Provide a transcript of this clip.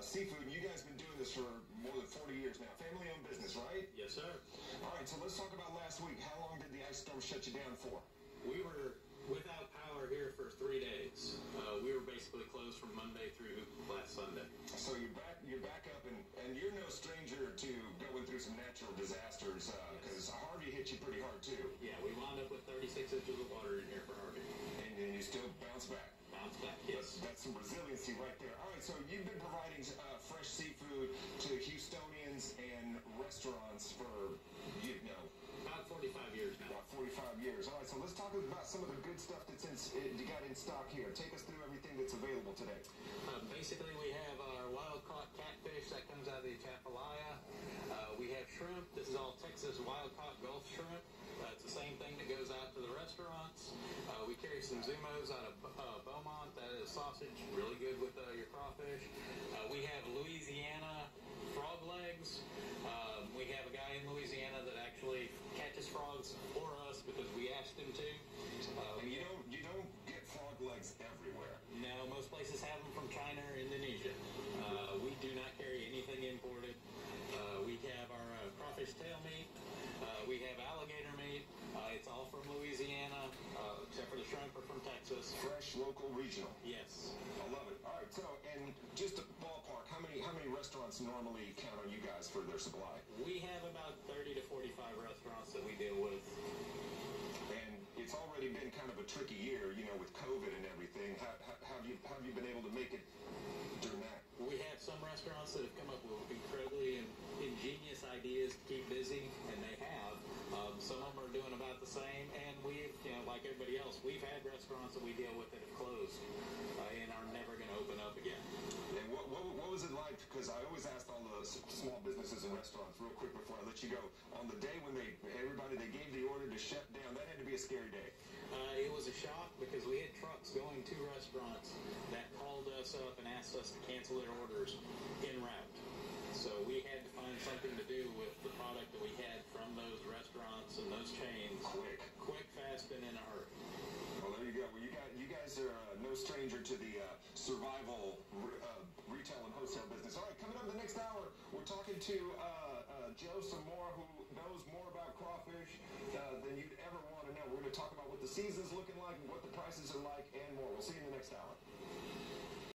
Seafood, and you guys have been doing this for more than 40 years now. Family-owned business, right? Yes, sir. All right, so let's talk about last week. How long did the ice storm shut you down for? We were without power here for 3 days. We were basically closed from Monday through last Sunday. So you're back up, and you're no stranger to going through some natural disasters, because Harvey hit you pretty hard, too. Yeah, we wound up with 36 inches of water in here for Harvey. And you still bounce back. Bounce back, yes. That's some resiliency right there. All right, so you've been providing fresh seafood to Houstonians and restaurants for, about 45 years now. About 45 years. All right, so let's talk about some of the good stuff that's you got in stock here. Take us through everything that's available today. Basically, we have our wild-caught catfish that comes out of the Atchafalaya. We have shrimp. This is all Texas wild-caught Gulf shrimp. It's the same thing that goes out to the restaurants. We carry some Zumos out of Beaumont. That is sausage, really good with your crawfish. We have Louisiana frog legs. We have a guy in Louisiana that actually catches frogs for us because we asked him to. And you don't get frog legs everywhere. No, most places have them from China or Indonesia. We do not carry anything imported. We have our crawfish tail meat. We have alligator meat. It's all from Louisiana, except for the shrimp are from Texas. Fresh, local, regional. Yes. I love it. All right, so, and just a ballpark, how many restaurants normally count on you guys for their supply? We have about 30 to 45 restaurants that we deal with. And it's already been kind of a tricky year, with COVID and everything. How have you been able to make it during that? We have some restaurants that have come up with incredibly ingenious ideas to keep busy, and they have. Some of them are doing about the same, and we've, like everybody else, we've had restaurants that we deal with that have closed and are never going to open up again. And what was it like? Because I always ask all the small businesses and restaurants real quick before I let you go. On the day when they gave the order to shut down, that had to be a scary day. It was a shock because we had trucks going to restaurants that called us up and asked us to cancel their orders en route. So we had to find something to do with the product that we had from those restaurants and those chains. Quick, fast, and in a hurry. Well, there you go. Well, you guys are no stranger to the survival retail and wholesale business. All right, coming up in the next hour, we're talking to Joe Samora, who knows more about crawfish than you'd ever want to know. We're going to talk about what the season's looking like, what the prices are like, and more. We'll see you in the next hour.